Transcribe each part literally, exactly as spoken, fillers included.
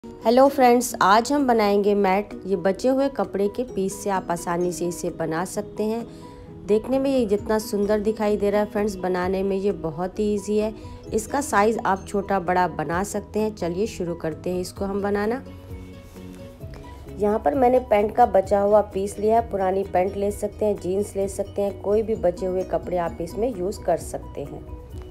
Hello friends, आज हम बनाएंगे मैट। ये बचे हुए कपड़े के पीस से आप आसानी से इसे बना सकते हैं। देखने में ये जितना सुंदर दिखाई दे रहा है फ्रेंड्स, बनाने में ये बहुत ही इजी है। इसका साइज़ आप छोटा बड़ा बना सकते हैं। चलिए शुरू करते हैं इसको हम बनाना। यहाँ पर मैंने पैंट का बचा हुआ पीस लिया है। पुरानी पैंट ले सकते हैं, जीन्स ले सकते हैं, कोई भी बचे हुए कपड़े आप इसमें यूज़ कर सकते हैं।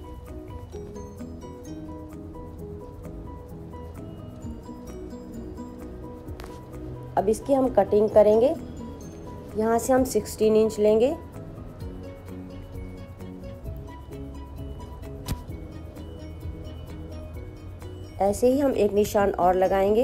अब इसकी हम कटिंग करेंगे। यहाँ से हम सोलह इंच लेंगे। ऐसे ही हम एक निशान और लगाएंगे।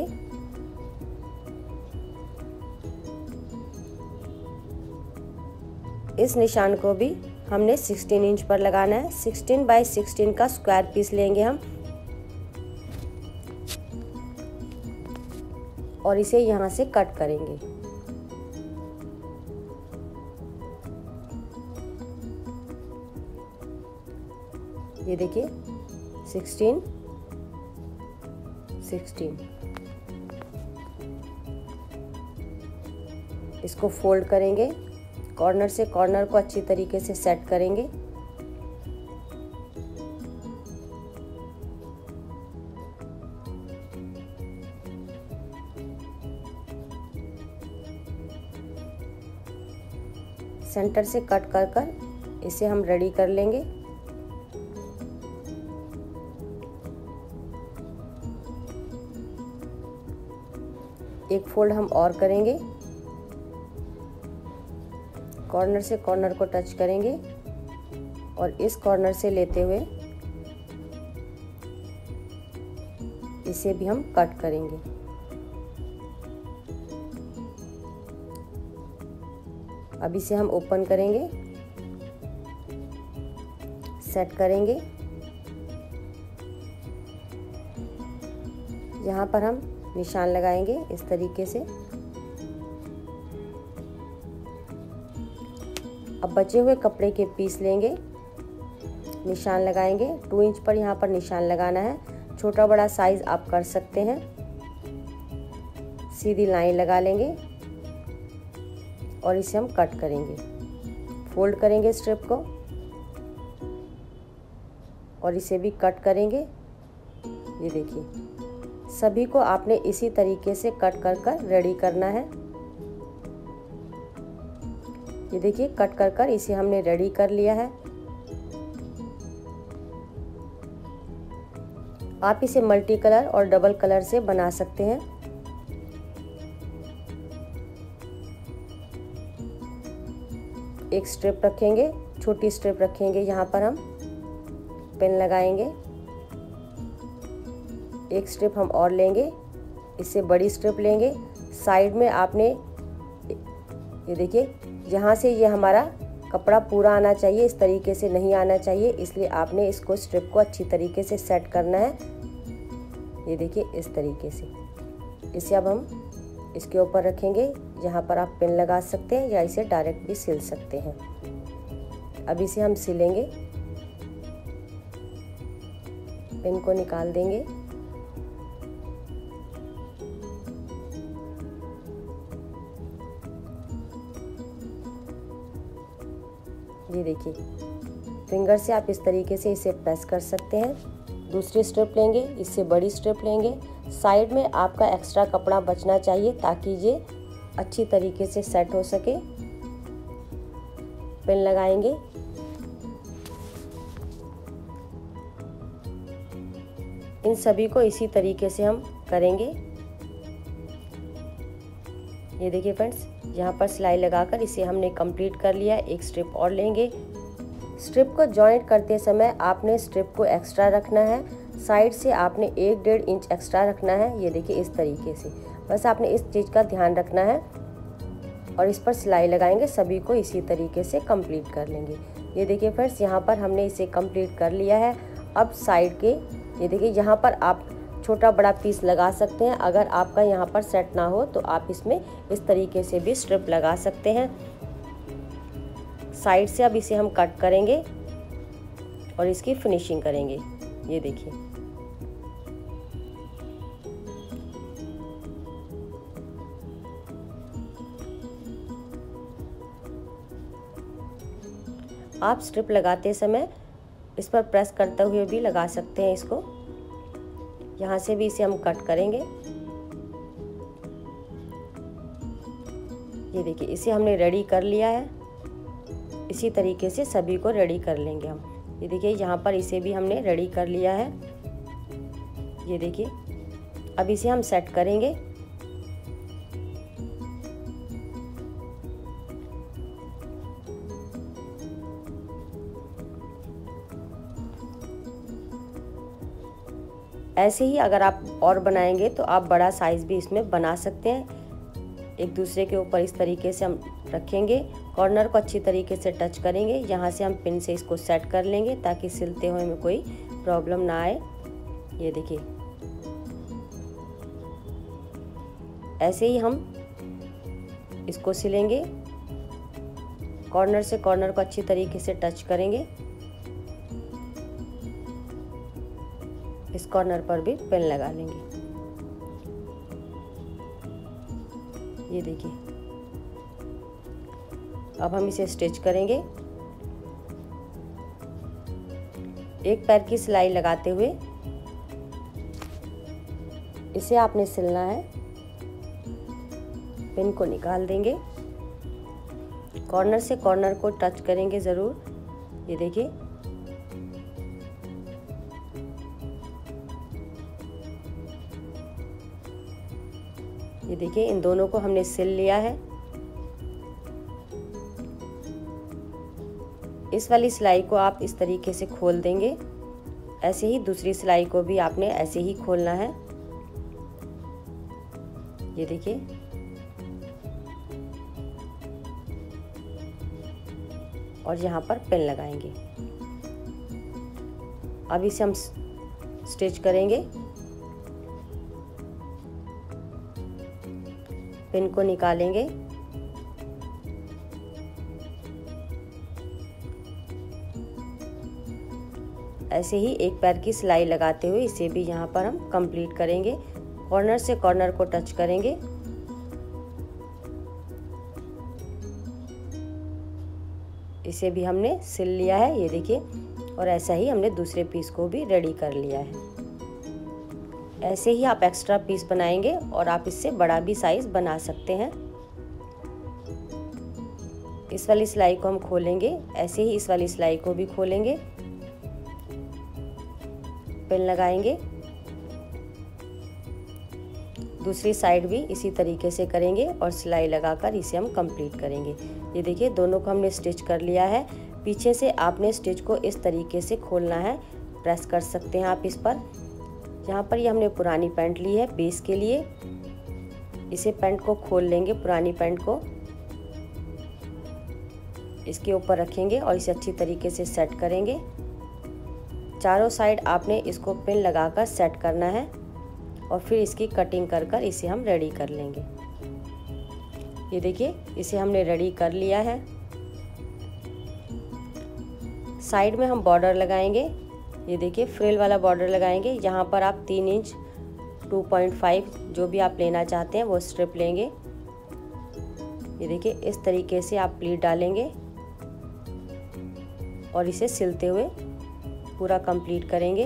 इस निशान को भी हमने सोलह इंच पर लगाना है। सोलह बाय सोलह का स्क्वायर पीस लेंगे हम और इसे यहाँ से कट करेंगे। ये देखिए सोलह सोलह। इसको फोल्ड करेंगे, कॉर्नर से कॉर्नर को अच्छी तरीके से सेट करेंगे। सेंटर से कट कर कर इसे हम रेडी कर लेंगे। एक फोल्ड हम और करेंगे, कॉर्नर से कॉर्नर को टच करेंगे और इस कॉर्नर से लेते हुए इसे भी हम कट करेंगे। अब इसे हम ओपन करेंगे, सेट करेंगे। यहाँ पर हम निशान लगाएंगे इस तरीके से। अब बचे हुए कपड़े के पीस लेंगे, निशान लगाएंगे। टू इंच पर यहाँ पर निशान लगाना है। छोटा बड़ा साइज आप कर सकते हैं। सीधी लाइन लगा लेंगे और इसे हम कट करेंगे। फोल्ड करेंगे स्ट्रिप को और इसे भी कट करेंगे। ये देखिए, सभी को आपने इसी तरीके से कट कर कर रेडी करना है। ये देखिए, कट कर कर इसे हमने रेडी कर लिया है। आप इसे मल्टी कलर और डबल कलर से बना सकते हैं। एक स्ट्रिप रखेंगे, छोटी स्ट्रिप रखेंगे। यहाँ पर हम पेन लगाएंगे। एक स्ट्रिप हम और लेंगे, इससे बड़ी स्ट्रिप लेंगे। साइड में आपने ये देखिए, यहाँ से ये हमारा कपड़ा पूरा आना चाहिए, इस तरीके से नहीं आना चाहिए, इसलिए आपने इसको स्ट्रिप को अच्छी तरीके से सेट करना है। ये देखिए इस तरीके से। इसे अब हम इसके ऊपर रखेंगे। यहाँ पर आप पेन लगा सकते हैं या इसे डायरेक्ट भी सिल सकते हैं। अब इसे हम सिलेंगे। पेन को निकाल देंगे। ये देखिए, फिंगर से आप इस तरीके से इसे प्रेस कर सकते हैं। दूसरी स्ट्रिप लेंगे, इससे बड़ी स्ट्रिप लेंगे। साइड में आपका एक्स्ट्रा कपड़ा बचना चाहिए ताकि ये अच्छी तरीके से सेट हो सके। पेन लगाएंगे। इन सभी को इसी तरीके से हम करेंगे। ये देखिए फ्रेंड्स, यहाँ पर सिलाई लगाकर इसे हमने कंप्लीट कर लिया। एक स्ट्रिप और लेंगे। स्ट्रिप को जॉइंट करते समय आपने स्ट्रिप को एक्स्ट्रा रखना है। साइड से आपने एक डेढ़ इंच एक्स्ट्रा रखना है। ये देखिए इस तरीके से, बस आपने इस चीज़ का ध्यान रखना है और इस पर सिलाई लगाएंगे। सभी को इसी तरीके से कंप्लीट कर लेंगे। ये देखिए फ्रेंड्स, यहाँ पर हमने इसे कंप्लीट कर लिया है। अब साइड के ये देखिए, यहाँ पर आप छोटा बड़ा पीस लगा सकते हैं। अगर आपका यहाँ पर सेट ना हो तो आप इसमें इस तरीके से भी स्ट्रिप लगा सकते हैं। साइड से अब इसे हम कट करेंगे और इसकी फिनिशिंग करेंगे। ये देखिए, आप स्ट्रिप लगाते समय इस पर प्रेस करते हुए भी लगा सकते हैं इसको। यहाँ से भी इसे हम कट करेंगे। ये देखिए इसे हमने रेडी कर लिया है। इसी तरीके से सभी को रेडी कर लेंगे हम। ये देखिए यहाँ पर इसे भी हमने रेडी कर लिया है। ये देखिए अब इसे हम सेट करेंगे। ऐसे ही अगर आप और बनाएंगे तो आप बड़ा साइज़ भी इसमें बना सकते हैं। एक दूसरे के ऊपर इस तरीके से हम रखेंगे, कॉर्नर को अच्छी तरीके से टच करेंगे। यहाँ से हम पिन से इसको सेट कर लेंगे ताकि सिलते हुए में कोई प्रॉब्लम ना आए। ये देखिए ऐसे ही हम इसको सिलेंगे। कॉर्नर से कॉर्नर को अच्छी तरीके से टच करेंगे। इस कॉर्नर पर भी पेन लगा लेंगे। ये देखिए अब हम इसे स्टिच करेंगे। एक पैर की सिलाई लगाते हुए इसे आपने सिलना है। पिन को निकाल देंगे, कॉर्नर से कॉर्नर को टच करेंगे ज़रूर। ये देखिए ये देखिए इन दोनों को हमने सिल लिया है। इस वाली सिलाई को आप इस तरीके से खोल देंगे। ऐसे ही दूसरी सिलाई को भी आपने ऐसे ही खोलना है। ये देखिए और यहाँ पर पेन लगाएंगे। अब इसे हम स्टिच करेंगे। पिन को निकालेंगे। ऐसे ही एक पैर की सिलाई लगाते हुए इसे भी यहाँ पर हम कंप्लीट करेंगे। कॉर्नर से कॉर्नर को टच करेंगे। इसे भी हमने सिल लिया है। ये देखिए और ऐसा ही हमने दूसरे पीस को भी रेडी कर लिया है। ऐसे ही आप एक्स्ट्रा पीस बनाएंगे और आप इससे बड़ा भी साइज बना सकते हैं। इस वाली सिलाई को हम खोलेंगे। ऐसे ही इस वाली सिलाई को भी खोलेंगे, पिन लगाएंगे। दूसरी साइड भी इसी तरीके से करेंगे और सिलाई लगाकर इसे हम कंप्लीट करेंगे। ये देखिए दोनों को हमने स्टिच कर लिया है। पीछे से आपने स्टिच को इस तरीके से खोलना है, प्रेस कर सकते हैं आप इस पर। यहाँ पर ये हमने पुरानी पैंट ली है बेस के लिए। इसे पैंट को खोल लेंगे, पुरानी पैंट को इसके ऊपर रखेंगे और इसे अच्छी तरीके से सेट करेंगे। चारों साइड आपने इसको पिन लगाकर सेट करना है और फिर इसकी कटिंग कर कर इसे हम रेडी कर लेंगे। ये देखिए इसे हमने रेडी कर लिया है। साइड में हम बॉर्डर लगाएंगे। ये देखिए फ्रिल वाला बॉर्डर लगाएंगे। यहाँ पर आप तीन इंच टू पॉइंट फाइव जो भी आप लेना चाहते हैं वो स्ट्रिप लेंगे। ये देखिए इस तरीके से आप प्लीट डालेंगे और इसे सिलते हुए पूरा कंप्लीट करेंगे।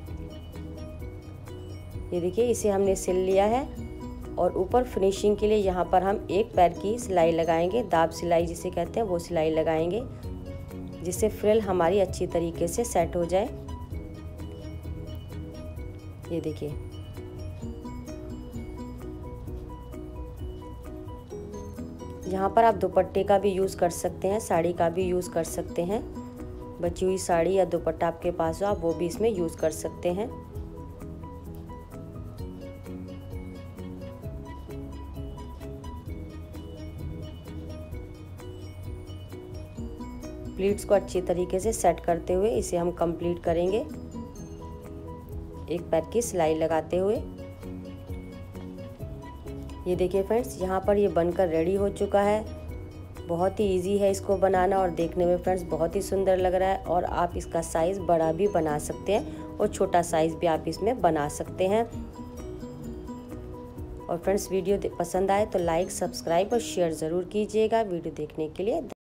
ये देखिए इसे हमने सिल लिया है और ऊपर फिनिशिंग के लिए यहाँ पर हम एक पैर की सिलाई लगाएंगे। दाब सिलाई जिसे कहते हैं वो सिलाई लगाएंगे, जिससे फ्रिल हमारी अच्छी तरीके से सेट हो जाए। ये देखिए यहाँ पर आप दुपट्टे का भी यूज़ कर सकते हैं, साड़ी का भी यूज़ कर सकते हैं। बची हुई साड़ी या दुपट्टा आपके पास हो आप वो भी इसमें यूज़ कर सकते हैं। प्लीट्स को अच्छी तरीके से सेट करते हुए इसे हम कंप्लीट करेंगे, एक पैर की सिलाई लगाते हुए। ये देखिए फ्रेंड्स यहाँ पर ये बनकर रेडी हो चुका है। बहुत ही इजी है इसको बनाना और देखने में फ्रेंड्स बहुत ही सुंदर लग रहा है। और आप इसका साइज़ बड़ा भी बना सकते हैं और छोटा साइज़ भी आप इसमें बना सकते हैं। और फ्रेंड्स वीडियो पसंद आए तो लाइक, सब्सक्राइब और शेयर ज़रूर कीजिएगा। वीडियो देखने के लिए